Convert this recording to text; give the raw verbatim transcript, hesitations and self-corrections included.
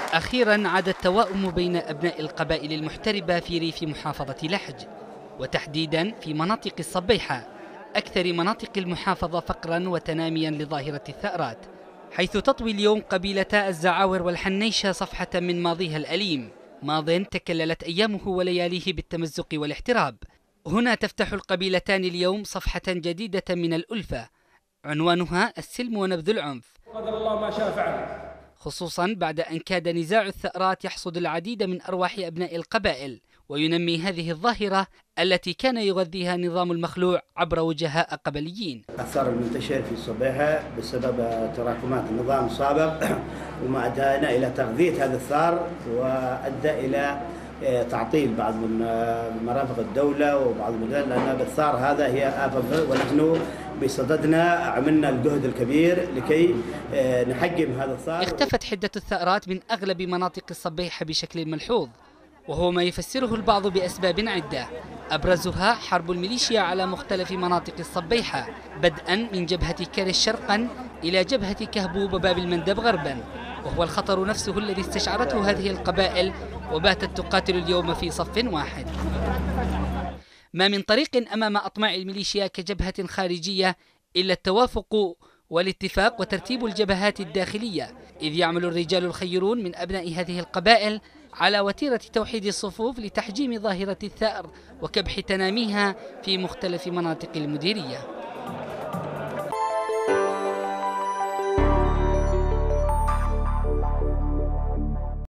أخيرا عاد التواؤم بين أبناء القبائل المحتربة في ريف محافظة لحج، وتحديدا في مناطق الصبيحة، أكثر مناطق المحافظة فقرا وتناميا لظاهرة الثأرات، حيث تطوي اليوم قبيلتا الزعاور والحنيشة صفحة من ماضيها الأليم، ماض تكللت أيامه ولياليه بالتمزق والاحتراب. هنا تفتح القبيلتان اليوم صفحة جديدة من الألفة، عنوانها السلم ونبذ العنف، قدر الله ما شاء فعل، خصوصا بعد أن كاد نزاع الثأرات يحصد العديد من أرواح أبناء القبائل وينمي هذه الظاهرة التي كان يغذيها النظام المخلوع عبر وجهاء قبليين. الثار المنتشر في الصبيحة بسبب تراكمات النظام السابق وما أدانا إلى تغذية هذا الثار وأدى إلى تعطيل بعض من مرافق الدولة وبعض من لأن الثار هذا هي آفة، ونحن بصددنا عملنا الجهد الكبير لكي نحجم هذا الثار. اختفت حدة الثأرات من أغلب مناطق الصبيحة بشكل ملحوظ، وهو ما يفسره البعض بأسباب عدة، أبرزها حرب الميليشيا على مختلف مناطق الصبيحة، بدءا من جبهة كرش شرقا إلى جبهة كهبوب وباب المندب غربا، وهو الخطر نفسه الذي استشعرته هذه القبائل وباتت تقاتل اليوم في صف واحد. ما من طريق أمام أطماع الميليشيا كجبهة خارجية إلا التوافق والاتفاق وترتيب الجبهات الداخلية، إذ يعمل الرجال الخيرون من أبناء هذه القبائل على وتيرة توحيد الصفوف لتحجيم ظاهرة الثأر وكبح تناميها في مختلف مناطق المديرية.